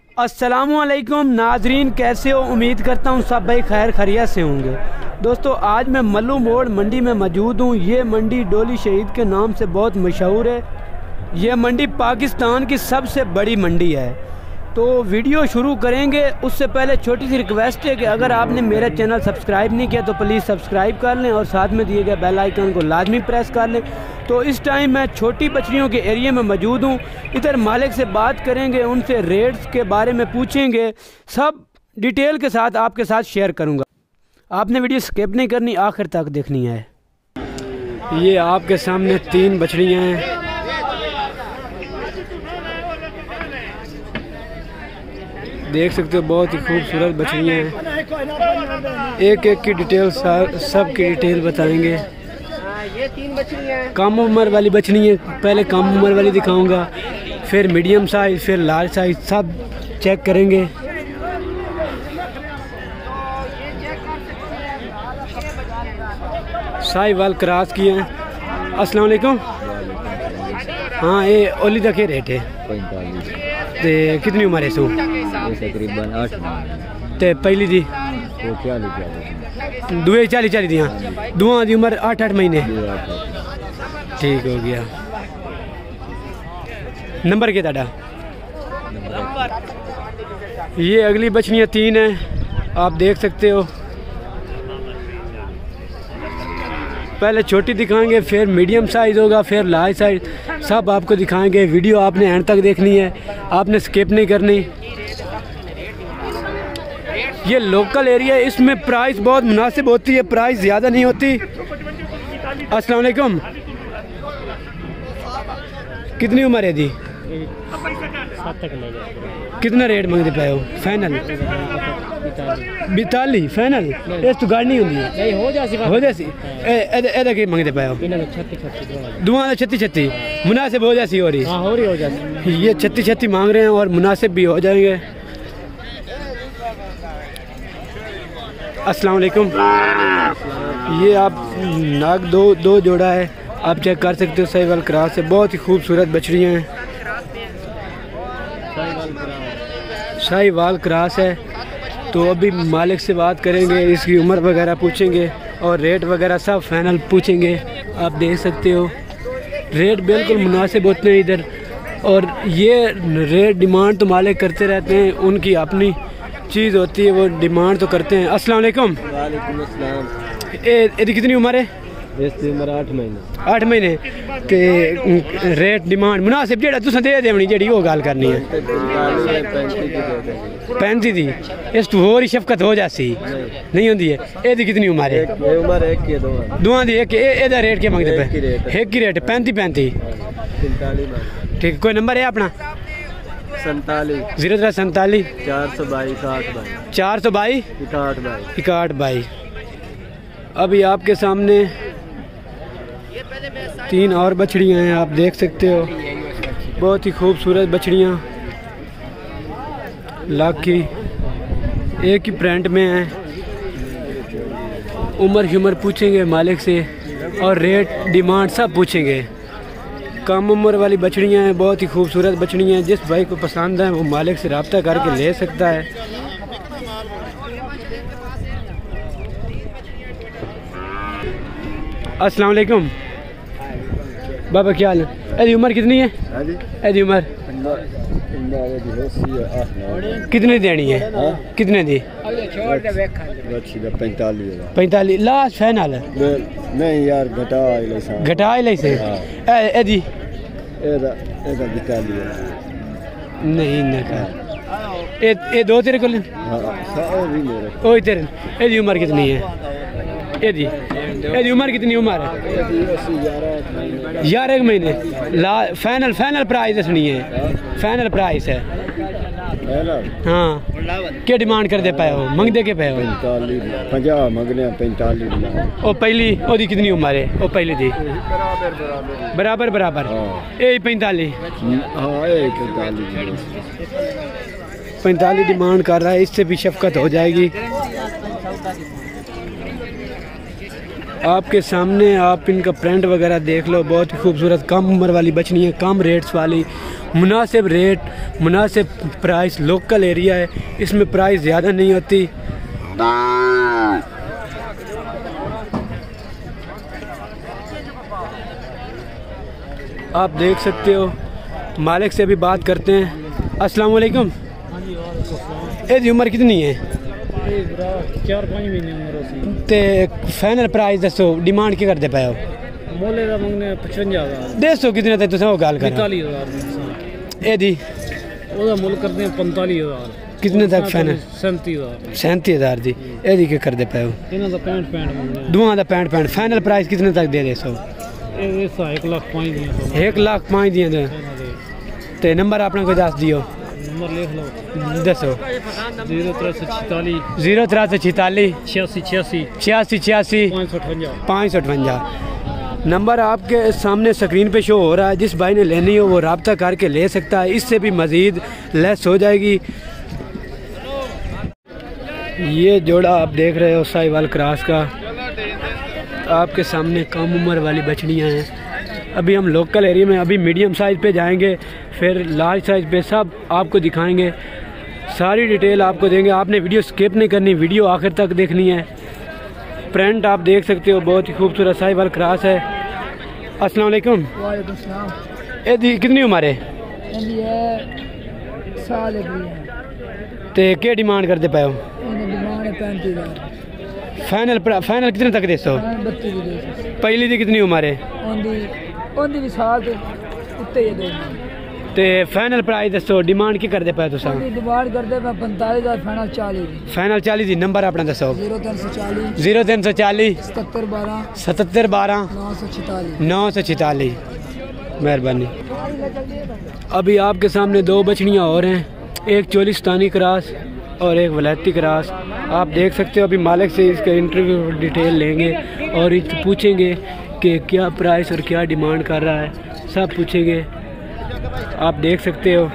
अस्सलामुअलैकुम नाजरीन, कैसे हो? उम्मीद करता हूँ सब भाई खैर खैरियत से होंगे। दोस्तों, आज मैं मल्लू मोड़ मंडी में मौजूद हूँ। ये मंडी डोली शहीद के नाम से बहुत मशहूर है। ये मंडी पाकिस्तान की सबसे बड़ी मंडी है। तो वीडियो शुरू करेंगे उससे पहले छोटी सी रिक्वेस्ट है कि अगर आपने मेरा चैनल सब्सक्राइब नहीं किया तो प्लीज़ सब्सक्राइब कर लें और साथ में दिए गए बेल आइकन को लाजमी प्रेस कर लें। तो इस टाइम मैं छोटी बछड़ियों के एरिया में मौजूद हूँ। इधर मालिक से बात करेंगे, उनसे रेट्स के बारे में पूछेंगे, सब डिटेल के साथ आपके साथ शेयर करूँगा। आपने वीडियो स्किप नहीं करनी, आखिर तक देखनी है। ये आपके सामने 3 बछड़ियाँ हैं। देख सकते हो बहुत ही खूबसूरत बछड़ियाँ हैं। एक एक की डिटेल सब की डिटेल बताएंगे। ये 3 बछड़ियाँ कम उम्र वाली बछड़ी है, पहले कम उम्र वाली दिखाऊंगा, फिर मीडियम साइज, फिर लार्ज साइज, सब चेक करेंगे। साहिवाल क्रॉस किए हैं। अस्सलाम वालेकुम। हाँ, ये ओली का क्या रेट है? 45। ते कितनी उम्र है? तकरीबन 8 ते पहली दी वो 40 दुए 40 दी। हाँ, दुआ दी उम्र 8 महीने। ठीक हो गया। नंबर क्या ताड़ा? ये अगली बछड़ियाँ 3 हैं, आप देख सकते हो। पहले छोटी दिखाएंगे, फिर मीडियम साइज़ होगा, फिर लार्ज साइज, सब आपको दिखाएंगे। वीडियो आपने एंड तक देखनी है, आपने स्किप नहीं करनी। ये लोकल एरिया है, इसमें प्राइस बहुत मुनासिब होती है, प्राइस ज़्यादा नहीं होती। अस्सलाम वालेकुम। कितनी उम्र है दी? 7 कितना रेट मंगते पे हो? Final 42 final. इस तो गाड़ी नहीं होती नहीं हो जासी हो जासी। एदा के मंगते पे हो? 36 दुआ 36 मुनासिब हो जासी। हो रही हाँ, हो रही हो जासी। ये 36 मांग रहे हैं और मुनासिब भी हो जाएंगे। अस्सलाम वालेकुम। ये आप नाग दो जोड़ा है, आप चेक कर सकते हो। साहिवाल क्रॉस है, बहुत ही खूबसूरत बछड़ियाँ हैं। साहिवाल क्रॉस है। तो अभी मालिक से बात करेंगे, इसकी उम्र वगैरह पूछेंगे और रेट वगैरह सब फाइनल पूछेंगे। आप देख सकते हो रेट बिल्कुल मुनासिब होते हैं इधर। और ये रेट डिमांड तो मालिक करते रहते हैं, उनकी अपनी चीज़ होती है, वो डिमांड तो करते हैं। अस्सलाम वालेकुम। वालेकुम अस्सलाम। ਇਹਦੀ कितनी उम्र है? इसकी उम्र 8 महीने। 8 महीने। ते रेट डिमांड मुनासिब जेड़ा तुसें दे देवनी, जेड़ी वो गल करनी है। 35 दी। इस तो होर ही शफकत हो जासी नहीं होंदी है। ਇਹਦੀ कितनी उम्र है? उम्र एक की दो दुआ दी एक। ਇਹਦਾ रेट क्या मंगते पे? एक ही रेट 35। 45। ठीक। कोई नंबर है अपना? 47 0347 422 422 6122। अभी आपके सामने 3 और बछड़ियाँ हैं, आप देख सकते हो। बहुत ही खूबसूरत बछड़ियाँ, लाखी एक ही प्रिंट में हैं। उम्र पूछेंगे मालिक से और रेट डिमांड सब पूछेंगे। कम उम्र वाली बछड़ियाँ हैं, बहुत ही खूबसूरत बछड़ियाँ हैं। जिस भाई को पसंद है वो मालिक से रब्ता करके ले सकता है। अस्सलाम वालेकुम। बाबा क्या हाल है? एदी उम्र कितनी है? एदी उम्र कितने देनी है? कितने दी? 45 लास्ट फाइनल है? नहीं यार, घटा ले से। एदी नहीं ना ये 2 तेरे को तेरे। एदी उम्र कितनी है? एदी उम्र कितनी उम्र है? 11 महीने। फाइनल प्राइस दसनी है? फाइनल प्राइस है। हाँ, क्या डिमांड करते पे हो? मंगते के पे हो? 50 मंगने 45। ओ पहली ओदी कितनी उम्र है? ओ पहली दी बराबर। ए 45। हाँ, 45 डिमांड कर रहा है। इससे भी शफकत हो जाएगी। आपके सामने आप इनका प्रिंट वगैरह देख लो, बहुत ही खूबसूरत कम उम्र वाली बछड़ी है, कम रेट्स वाली मुनासिब रेट, मुनासिब प्राइस, लोकल एरिया है, इसमें प्राइस ज़्यादा नहीं होती। आप देख सकते हो। मालिक से भी बात करते हैं। अस्सलाम वालेकुम। ਇਹਦੀ उम्र कितनी है? 4-5 महीने उम्र सी। ते फाइनल प्राइस दसो, डिमांड क्या करते पे हो? मोले दा मंगने 55,000। दसो कितने तक तुसें वो गल कर? 45,000। ਇਹਦੀ ਉਹਦਾ ਮੁੱਲ ਕਰਦੇ ਆ 45,000। कितने तक फाइनल? 37,000। 37,000 दी। ਇਹਦੀ ਕੀ ਕਰਦੇ ਪਏ ਹੋ? ਇਹਨਾਂ ਦਾ 65 ਮੰਗਨੇ ਆ। दोवां दा 65 फाइनल प्राइस कितने तक दे सो? ਇਹ 1,05,000 ਦੀਆਂ। 1,05,000 ਦੀਆਂ ਦੇ। ਤੇ ਨੰਬਰ ਆਪਣਾ ਕੋਈ ਦੱਸ ਦਿਓ। ਨੰਬਰ ਲਿਖ ਲਓ। दसो। 0346 0346 86 86 558। 558 नंबर आपके सामने स्क्रीन पे शो हो रहा है। जिस भाई ने लेनी हो वो रब्ता करके ले सकता है, इससे भी मज़ीद लेस हो जाएगी। ये जोड़ा आप देख रहे हो साहिवाल क्रॉस का, आपके सामने कम उम्र वाली बछड़ियाँ हैं। अभी हम लोकल एरिया में अभी मीडियम साइज़ पे जाएंगे, फिर लार्ज साइज़ पे सब आपको दिखाएंगे, सारी डिटेल आपको देंगे। आपने वीडियो स्किप नहीं करनी, वीडियो आखिर तक देखनी है। प्रिंट आप देख सकते हो, बहुत ही खूबसूरत साहिवाल क्रॉस है। अस्सलाम वालेकुम। वालेकुम सलाम। ये कितनी उम्र है? साल ते क्या डिमांड करते पे हो? डिमांड है 35,000। फाइनल कितने तक दे सो? 32 की। पहली दी कितनी उम्र है? ओंदी भी साल तो उत्ते ही दो। ते फाइनल प्राइस दसो, डिमांड की करते पे तुसा? डिमांड करते पे 45,000, फाइनल 40। फाइनल 40 दी। नंबर अपना दसो। 0340 0340 7712 7712 946। 946। मेहरबानी। अभी आपके सामने दो बछड़ियाँ और हैं, एक चोलिस्तानी क्रॉस और एक वलायती क्रॉस। आप देख सकते हो। अभी मालिक से इसका इंटरव्यू डिटेल लेंगे और इससे पूछेंगे कि क्या प्राइस और क्या डिमांड कर रहा है, सब पूछेंगे। आप देख सकते हो।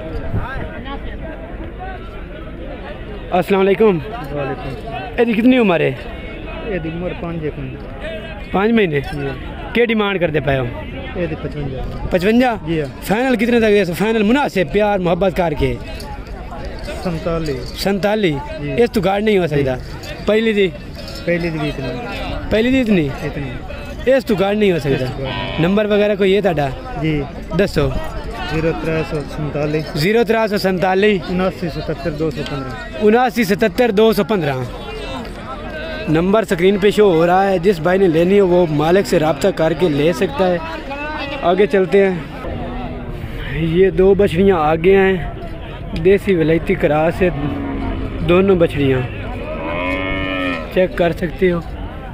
अस्सलाम वालेकुम। वालेकुम। ये कितनी उम्र है? ਇਹ ਦੀ ਉਮਰ 5 5 महीने। क्या डिमांड करते पे हो? ਇਹ ਦੀ 55। 55 जी हाँ। फाइनल कितने तक दे? फाइनल मुनासिब प्यार मोहब्बत करके 47। 47। इस तो गाड़ नहीं हो सकता। पहली दी पहली दी इतनी पहली दी इतनी इतनी इस तो गाड़ नहीं हो सकता। नंबर वगैरह कोई है ताड़ा? जी। दसो। 0347 0347 7977 215। 7977 215 नंबर स्क्रीन पे शो हो रहा है। जिस भाई ने लेनी हो वो मालिक से रब्ता करके ले सकता है। आगे चलते हैं। ये दो बछड़ियाँ आगे हैं, देसी वलायती क्रॉस से दोनों बछड़ियाँ, चेक कर सकते हो।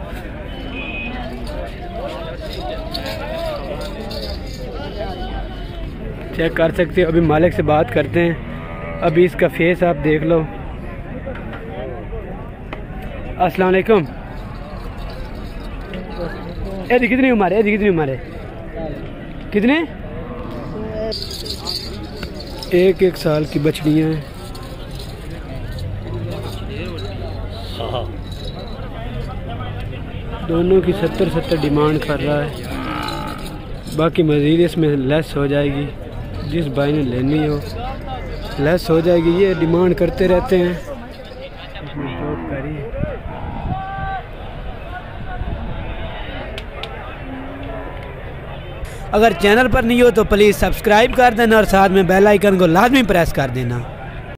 चेक कर सकते हो। अभी मालिक से बात करते हैं। अभी इसका फेस आप देख लो। अस्सलाम वालेकुम। एदी कितनी उम्र है? एदी कितनी उम्र है? कितने? 1 साल की बछड़ियाँ हैं। दोनों की 70 डिमांड कर रहा है। बाकी मज़ीद इसमें लेस हो जाएगी। जिस भाई ने लेनी हो लेस हो जाएगी। ये डिमांड करते रहते हैं। इसमें जॉब करी। अगर चैनल पर नहीं हो तो प्लीज़ सब्सक्राइब कर देना और साथ में बेल आइकन को लाजमी प्रेस कर देना।